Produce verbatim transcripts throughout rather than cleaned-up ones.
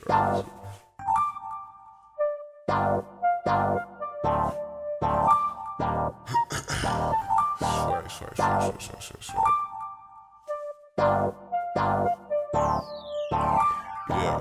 Sorry, sorry, sorry, sorry, sorry, sorry. Yeah.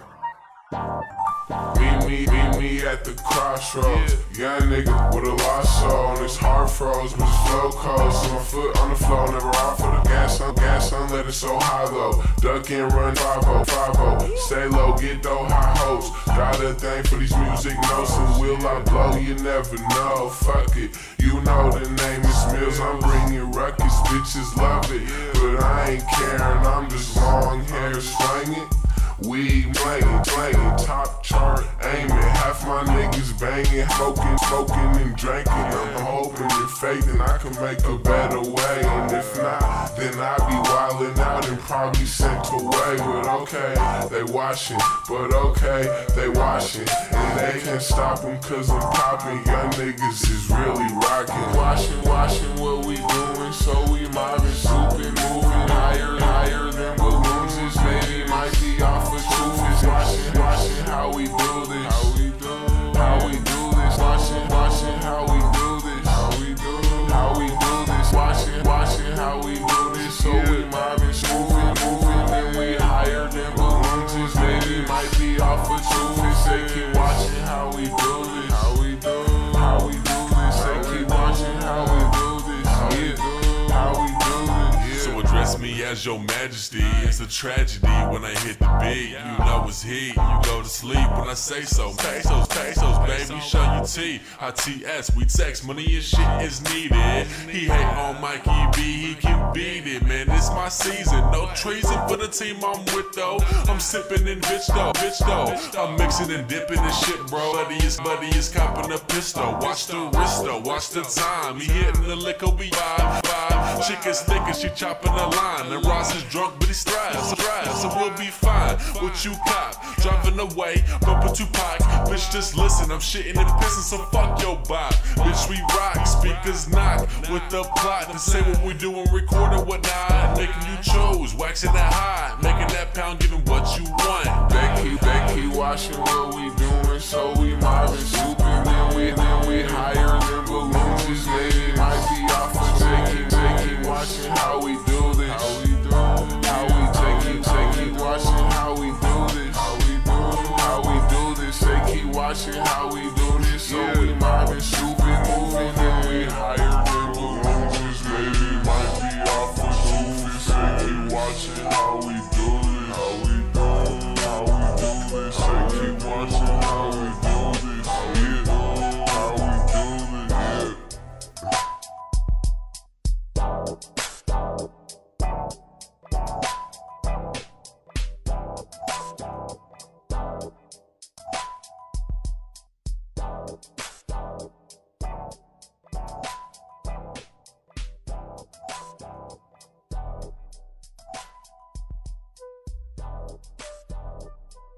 Meet me, meet me at the crossroads. Yeah. Young nigga with a lost soul. His heart froze, but his flow cold. So my foot on the floor, never off for the gas on, gas on, let it so high though. Duck and run, five oh, five oh. Stay low, get though high hopes. Got a thing for these music notes, and will I blow? You never know. Fuck it, you know the name is Mills. I'm bringing ruckus, bitches love it, but I ain't caring. I'm just long hair swinging. We playing, playing, top chart, aiming. Half my niggas banging, smoking, smoking and drinking. I'm hoping and faithing I can make a better way. And if not, then I be wildin' out and probably sent away. But okay, they watching, but okay, they watching. And they can't stop them cause I'm popping. Young niggas is really rocking. Watching, watching what we doing, so we mobbing, swooping, moving higher, higher than balloons. This baby might be off of truth. Is watching, watching how we do this, how we do, how we do this. Watching, watching how we do this, how we do, how we do this. Watching, watching how we do this. So we mobbing, swooping, moving, and we higher than balloons. This baby might be off of truth. Is they keep watching how we do this, how we do, how we do this. They keep watching how we do this, how we do, how we do this. So address me as your majesty. It's a tragedy when I hit the beat. You know it's heat, you go to sleep when I say so. Pesos, pesos, baby, show you T. I T S, we text, money and shit is needed. He hate on Mikey B, he can beat it, man. It's my season, no treason for the team I'm with though. I'm sipping in bitch though, bitch though. I'm mixing and dipping and shit, bro. Buddy is, buddy is copping a pistol. Watch the wrist though, watch the time. He hitting the liquor, we vibe, vibe. Chick is thick and she chopping the line. And Ross is drunk, but he strives, strives. So we'll be fine. What you cop? Driving away, bumping Tupac. Bitch, just listen, I'm shitting and pissing, so fuck your bop. Bitch, we rock, speakers knock with the plot to say what we do and record and whatnot. Making you choose, waxing that high, making that pound, giving what you want. They keep, they keep watching what we doing, so we mobbing, swooping, then we, then we higher than balloons. This lady might be off of taking, taking, watching how we do this, how we do, how we taking, taking, watching how we do this, how we do, how we do this. They keep watching how we do this, so we mobbing, swooping, moving, then we higher than balloons. This lady might be off of goofies. They keep watching how we do this, how we do, how we do this. They keep watching.